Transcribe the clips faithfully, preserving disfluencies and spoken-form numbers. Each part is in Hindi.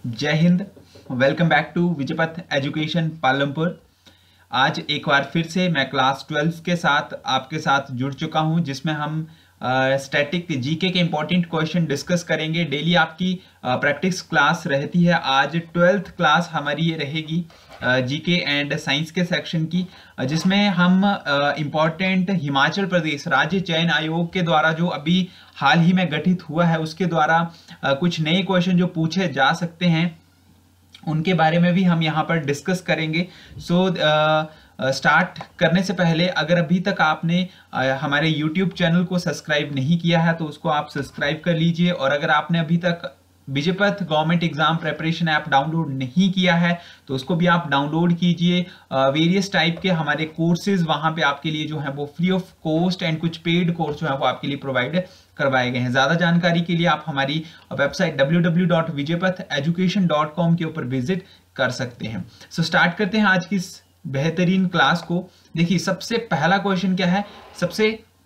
जय हिंद। Welcome back to Vijaypath education Palampur. आज एक बार फिर से मैं क्लास ट्वेल्व के साथ आपके साथ जुड़ चुका हूं, जिसमें हम स्टैटिक जीके के इंपॉर्टेंट क्वेश्चन डिस्कस करेंगे। डेली आपकी प्रैक्टिस क्लास रहती है। आज ट्वेल्थ क्लास हमारी ये रहेगी जीके एंड साइंस के सेक्शन की, जिसमें हम इम्पॉर्टेंट हिमाचल प्रदेश राज्य चयन आयोग के द्वारा जो अभी हाल ही में गठित हुआ है उसके द्वारा uh, कुछ नए क्वेश्चन जो पूछे जा सकते हैं उनके बारे में भी हम यहाँ पर डिस्कस करेंगे। सो स्टार्ट uh, करने से पहले अगर अभी तक आपने uh, हमारे यूट्यूब चैनल को सब्सक्राइब नहीं किया है तो उसको आप सब्सक्राइब कर लीजिए, और अगर आपने अभी तक Vijaypath government exam preparation app download नहीं किया है तो उसको भी आप डाउनलोड कीजिए। वेरियस टाइप के हमारे कोर्सेज वहां पे आपके लिए जो है वो फ्री ऑफ कॉस्ट एंड कुछ पेड कोर्स जो है वो आपके लिए प्रोवाइड करवाए गए हैं। ज्यादा जानकारी के लिए आप हमारी website W W W dot Vijaypath education dot com के ऊपर विजिट कर सकते हैं। सो so, स्टार्ट करते हैं आज की इस बेहतरीन क्लास को। देखिए, सबसे पहला क्वेश्चन क्या है। सबसे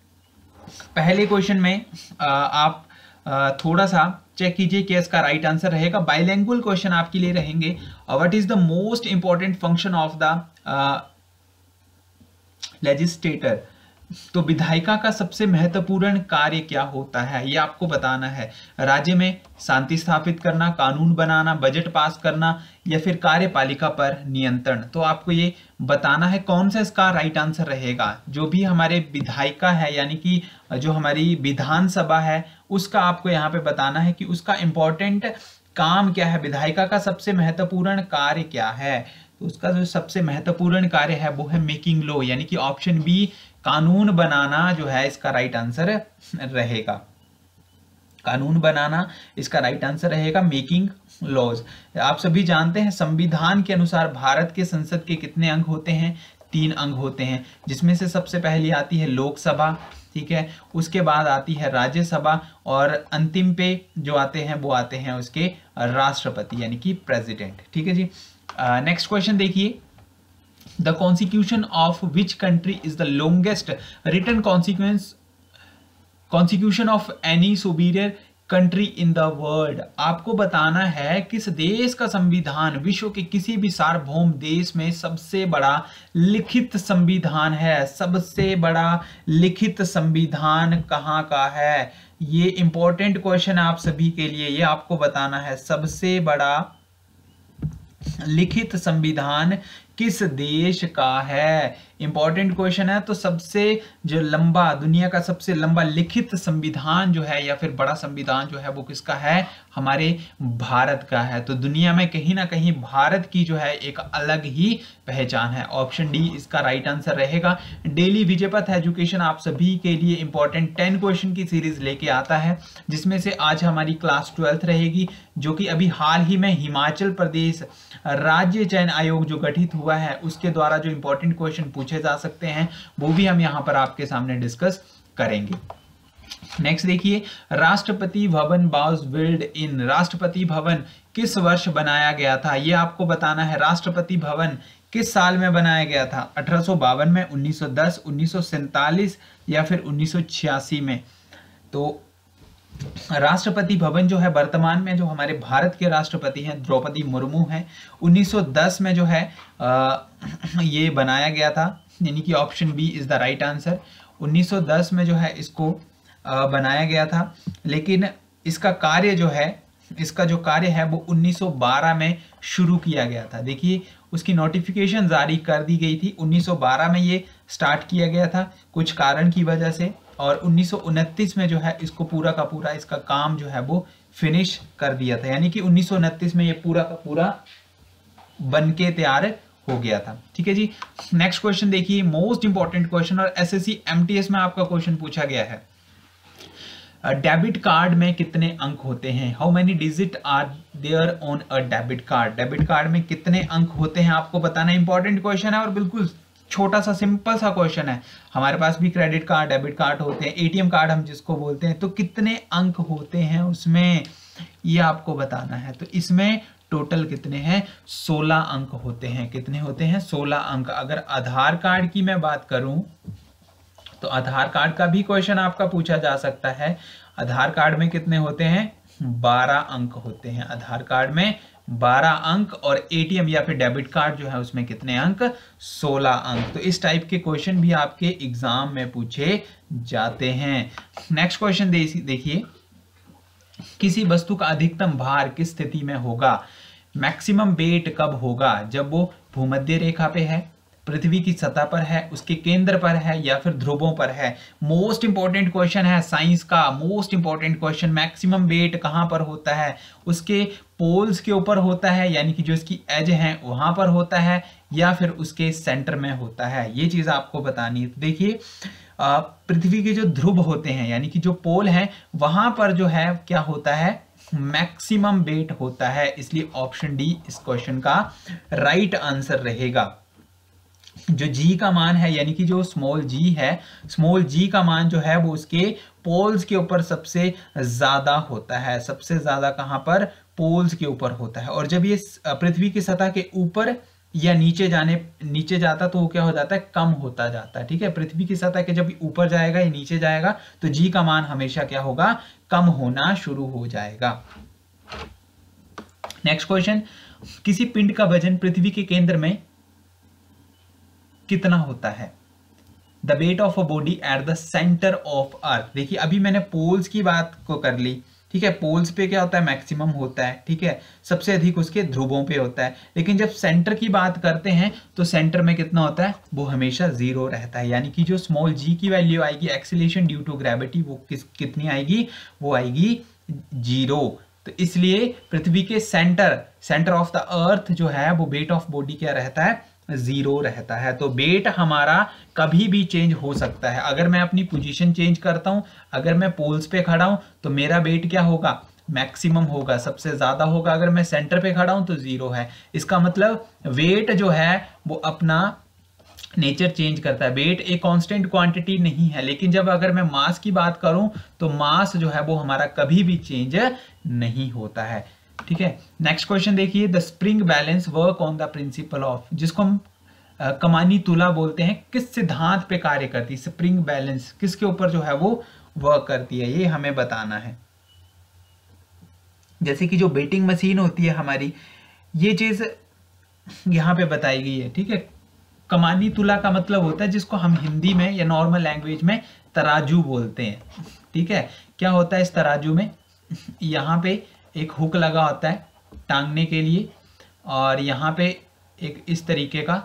पहले क्वेश्चन में आ, आप आ, थोड़ा सा चेक कीजिए कि इसका राइट आंसर रहेगा। बाइलिंगुअल क्वेश्चन आपके लिए रहेंगे। What is the most important function of the legislator. तो विधायिका का सबसे महत्वपूर्ण कार्य क्या होता है, ये आपको बताना है। राज्य में शांति स्थापित करना, कानून बनाना, बजट पास करना, या फिर कार्यपालिका पर नियंत्रण। तो आपको ये बताना है कौन सा इसका राइट आंसर रहेगा। जो भी हमारे विधायिका है यानी कि जो हमारी विधानसभा है उसका आपको यहाँ पे बताना है कि उसका इंपॉर्टेंट काम क्या है, विधायिका का सबसे महत्वपूर्ण कार्य क्या है। तो उसका जो सबसे महत्वपूर्ण कार्य है वो है मेकिंग लॉ, यानी कि ऑप्शन बी कानून बनाना जो है इसका राइट आंसर रहेगा। कानून बनाना इसका राइट आंसर रहेगा, मेकिंग लॉज। आप सभी जानते हैं संविधान के अनुसार भारत के संसद के कितने अंग होते हैं। तीन अंग होते हैं, जिसमें से सबसे पहली आती है लोकसभा, ठीक है, उसके बाद आती है राज्यसभा, और अंतिम पे जो आते हैं वो आते हैं उसके राष्ट्रपति यानी कि प्रेसिडेंट। ठीक है जी। नेक्स्ट क्वेश्चन देखिए। The constitution of which country is the longest written consequence constitution of any superior country in the world। आपको बताना है किस देश का संविधान विश्व के किसी भी सार्वभौम देश में सबसे बड़ा लिखित संविधान है। सबसे बड़ा लिखित संविधान कहाँ का है, ये इंपॉर्टेंट क्वेश्चन आप सभी के लिए। ये आपको बताना है सबसे बड़ा लिखित संविधान किस देश का है। इंपॉर्टेंट क्वेश्चन है। तो सबसे जो लंबा, दुनिया का सबसे लंबा लिखित संविधान जो है या फिर बड़ा संविधान जो है वो किसका है, हमारे भारत का है। तो दुनिया में कहीं ना कहीं भारत की जो है एक अलग ही पहचान है। ऑप्शन डी इसका राइट आंसर रहेगा। डेली विजयपथ एजुकेशन आप सभी के लिए इंपॉर्टेंट टेन क्वेश्चन की सीरीज लेके आता है, जिसमें से आज हमारी क्लास ट्वेल्थ रहेगी, जो कि अभी हाल ही में हिमाचल प्रदेश राज्य चयन आयोग जो गठित हुआ है उसके द्वारा जो इंपॉर्टेंट क्वेश्चन पूछे जा सकते हैं वो भी हम यहां पर आपके सामने डिस्कस करेंगे। नेक्स्ट देखिए, Rashtrapati Bhavan was build in. Rashtrapati Bhavan किस वर्ष बनाया गया था, ये आपको बताना है। राष्ट्रपति भवन किस साल में बनाया गया था, अठारह सौ बावन में, उन्नीस सौ दस, उन्नीस सौ सैंतालीस या फिर उन्नीस सौ छियासी में। तो राष्ट्रपति भवन जो है वर्तमान में जो हमारे भारत के राष्ट्रपति हैं द्रौपदी मुर्मू हैं, उन्नीस सौ दस में जो है आ, ये बनाया गया था, यानी कि option B is the right answer. उन्नीस सौ दस में जो है इसको आ, बनाया गया था, लेकिन इसका कार्य जो है इसका जो कार्य है वो उन्नीस सौ बारह में शुरू किया गया था। देखिए, उसकी नोटिफिकेशन जारी कर दी गई थी। उन्नीस सौ बारह में ये स्टार्ट किया गया था कुछ कारण की वजह से, और उन्नीस सौ उनतीस में जो है इसको पूरा का पूरा इसका काम जो है वो फिनिश कर दिया था, यानी कि उन्नीस सौ उनतीस में ये पूरा का पूरा बनके तैयार हो गया था। ठीक है जी। नेक्स्ट क्वेश्चन देखिए, मोस्ट इंपॉर्टेंट क्वेश्चन, और एसएससी एमटीएस में आपका क्वेश्चन पूछा गया है। डेबिट कार्ड में कितने अंक होते हैं, how many digit are there on a debit card. Debit card में कितने अंक होते हैं आपको बताना। इंपॉर्टेंट क्वेश्चन है और बिल्कुल छोटा सा सिंपल सा क्वेश्चन है। हमारे पास भी क्रेडिट कार्ड, डेबिट कार्ड होते हैं, एटीएम कार्ड हम जिसको बोलते हैं, तो कितने अंक होते हैं उसमें, ये आपको बताना है। तो इसमें टोटल कितने हैं, सोलह अंक होते हैं। कितने होते हैं, सोलह अंक। अगर आधार कार्ड की मैं बात करूं तो आधार कार्ड का भी क्वेश्चन आपका पूछा जा सकता है। आधार कार्ड में कितने होते हैं, बारह अंक होते हैं। आधार कार्ड में बारह अंक, और एटीएम या फिर डेबिट कार्ड जो है उसमें कितने अंक, सोलह अंक। तो इस टाइप के क्वेश्चन भी आपके एग्जाम में पूछे जाते हैं। नेक्स्ट क्वेश्चन देखिए, किसी वस्तु का अधिकतम भार किस स्थिति में होगा? मैक्सिमम वेट कब होगा? जब वो भूमध्य रेखा पे है, पृथ्वी की सतह पर है, उसके केंद्र पर है, या फिर ध्रुवों पर है। मोस्ट इंपॉर्टेंट क्वेश्चन है साइंस का, most important question. Maximum weight कहां पर होता है? उसके पोल्स के ऊपर होता है, यानी कि जो इसकी एज है वहां पर होता है, या फिर उसके सेंटर में होता है? ये चीज आपको बतानी है। तो देखिए, पृथ्वी के जो ध्रुव होते हैं, यानी कि जो पोल है, वहां पर जो है क्या होता है, मैक्सिमम वेट होता है। इसलिए ऑप्शन डी इस क्वेश्चन का राइट आंसर रहेगा। जो जी का मान है, यानी कि जो स्मॉल जी है, स्मॉल जी का मान जो है वो उसके पोल्स के ऊपर सबसे ज्यादा होता है। सबसे ज्यादा कहां पर? पोल्स के ऊपर होता है। और जब ये पृथ्वी की सतह के ऊपर या नीचे जाने नीचे जाता तो वो क्या हो जाता है, कम होता जाता है। ठीक है, पृथ्वी की सतह के जब ऊपर जाएगा या नीचे जाएगा तो जी का मान हमेशा क्या होगा, कम होना शुरू हो जाएगा। नेक्स्ट क्वेश्चन, किसी पिंड का वजन पृथ्वी के केंद्र में कितना होता है? The weight of a body at the centre of earth. देखिए, अभी मैंने पोल्स की बात को कर ली। ठीक है, पोल्स पे क्या होता है, मैक्सिमम होता है। ठीक है, सबसे अधिक उसके ध्रुवों पे होता है। लेकिन जब सेंटर की बात करते हैं तो सेंटर में कितना होता है, वो हमेशा जीरो रहता है। यानी कि जो स्मॉल जी की वैल्यू आएगी, एक्सीलरेशन ड्यू टू ग्रेविटी, वो किस कितनी आएगी, वो आएगी जीरो। तो इसलिए पृथ्वी के centre centre of the earth जो है वो वेट ऑफ बॉडी क्या रहता है, जीरो रहता है। तो वेट हमारा कभी भी चेंज हो सकता है। अगर मैं अपनी पोजीशन चेंज करता हूं, अगर मैं पोल्स पे खड़ा हूं तो मेरा वेट क्या होगा, मैक्सिमम होगा, सबसे ज्यादा होगा। अगर मैं सेंटर पे खड़ा हूं तो जीरो है। इसका मतलब वेट जो है वो अपना नेचर चेंज करता है। वेट एक कांस्टेंट क्वांटिटी नहीं है। लेकिन जब अगर मैं मास की बात करूं तो मास जो है वो हमारा कभी भी चेंज नहीं होता है। ठीक है, नेक्स्ट क्वेश्चन देखिए, the spring balance work on the principle of, जिसको हम आ, कमानी तुला बोलते हैं, किस सिद्धांत पे कार्य करती है? स्प्रिंग बैलेंस किसके ऊपर जो है वो वर्क करती है, ये हमें बताना है। जैसे कि जो बेटिंग मशीन होती है हमारी, ये चीज यहां पे बताई गई है। ठीक है, कमानी तुला का मतलब होता है जिसको हम हिंदी में या नॉर्मल लैंग्वेज में तराजू बोलते हैं। ठीक है, क्या होता है इस तराजू में, यहाँ पे एक हुक लगा होता है टांगने के लिए, और यहाँ पे एक इस तरीके का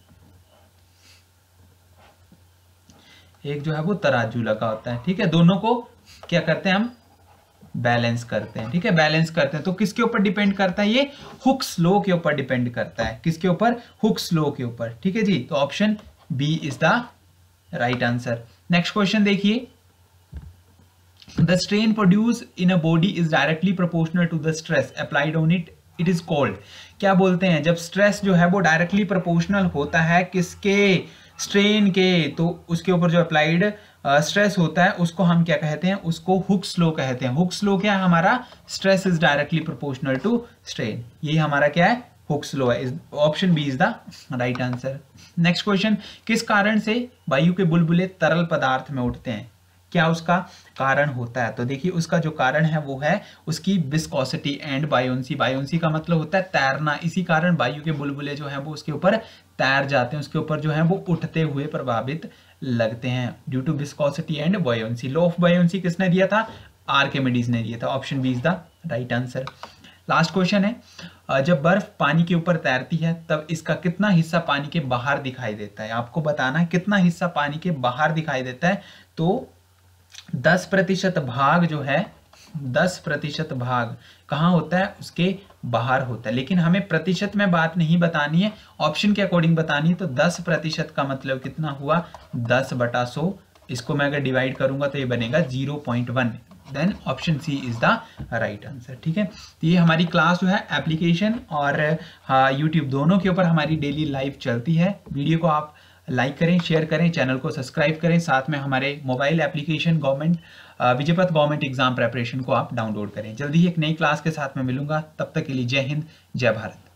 एक जो है वो तराजू लगा होता है। ठीक है, दोनों को क्या करते हैं हम, बैलेंस करते हैं। ठीक है, बैलेंस करते हैं। तो किसके ऊपर डिपेंड करता है, ये हुक्स लॉ के ऊपर डिपेंड करता है। किसके ऊपर, हुक्स लॉ के ऊपर। ठीक है जी, तो option B is the right answer. Next question देखिए, the strain produced in a body is directly proportional to the stress applied on it, it is called। क्या बोलते हैं, जब स्ट्रेस जो है वो डायरेक्टली प्रोपोर्शनल होता है किसके, स्ट्रेन के, तो उसके ऊपर जो अप्लाइड स्ट्रेस uh, होता है उसको हम क्या कहते हैं, उसको हुक्स लॉ कहते हैं। हुक्स लॉ क्या है हमारा, stress is directly proportional to strain. ये हमारा क्या है, हुक्स लॉ है। Option B is the right answer. Next question, किस कारण से वायु के बुलबुले तरल पदार्थ में उठते हैं? क्या उसका कारण होता है? तो देखिए, उसका जो कारण है वो है उसकी विस्कोसिटी एंड बायोन्सी। बायोन्सी का मतलब होता है तैरना। इसी कारण वायु के बुलबुले जो हैं वो उसके ऊपर तैर जाते हैं, उसके ऊपर जो है वो उठते हुए प्रभावित लगते हैं, due to viscosity and buoyancy. Law of buoyancy किसने दिया था, आर्किमिडीज ने दिया था। Option B is the right answer. Last question है, जब बर्फ पानी के ऊपर तैरती है तब इसका कितना हिस्सा पानी के बाहर दिखाई देता है? आपको बताना है कितना हिस्सा पानी के बाहर दिखाई देता है। तो दस प्रतिशत भाग जो है, दस प्रतिशत भाग कहाँ होता है, उसके बाहर होता है। लेकिन हमें प्रतिशत में बात नहीं बतानी है, ऑप्शन के अकॉर्डिंग बतानी है। तो दस प्रतिशत का मतलब कितना हुआ, दस बटा सौ। इसको मैं अगर डिवाइड करूंगा तो ये बनेगा zero point one. Then option C is the right answer. ठीक है, तो ये हमारी क्लास जो है एप्लीकेशन और यूट्यूब दोनों के ऊपर हमारी डेली लाइव चलती है। वीडियो को आप लाइक करें, शेयर करें, चैनल को सब्सक्राइब करें, साथ में हमारे mobile application government Vijaypath government exam preparation को आप डाउनलोड करें। जल्दी ही एक नई क्लास के साथ में मिलूंगा, तब तक के लिए जय हिंद, जय भारत।